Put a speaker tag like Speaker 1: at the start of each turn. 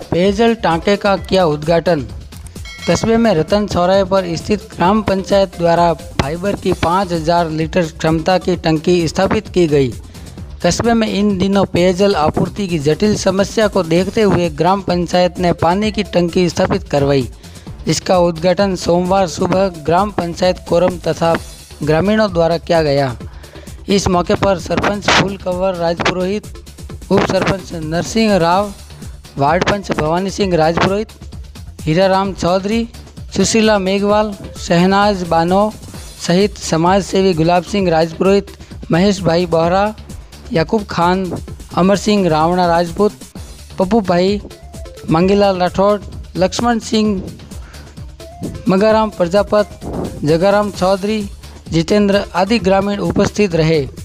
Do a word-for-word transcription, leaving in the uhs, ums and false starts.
Speaker 1: पेयजल टांके का किया उद्घाटन। कस्बे में रतन चौराहे पर स्थित ग्राम पंचायत द्वारा फाइबर की पाँच हज़ार लीटर क्षमता की टंकी स्थापित की गई। कस्बे में इन दिनों पेयजल आपूर्ति की जटिल समस्या को देखते हुए ग्राम पंचायत ने पानी की टंकी स्थापित करवाई। इसका उद्घाटन सोमवार सुबह ग्राम पंचायत कोरम तथा ग्रामीणों द्वारा किया गया। इस मौके पर सरपंच फूल कंवर राजपुरोहित, उप सरपंच नरसिंह राव, वार्ड पंच भवानी सिंह राजपुरोहित, हीराराम चौधरी, सुशीला मेघवाल, शहनाज बानो सहित समाज सेवी गुलाब सिंह राजपुरोहित, महेश भाई बोहरा, याकूब खान, अमर सिंह रावणा राजपूत, पप्पू भाई, मंगीलाल राठौड़, लक्ष्मण सिंह, मगाराम प्रजापत, जगाराम चौधरी, जितेंद्र आदि ग्रामीण उपस्थित रहे।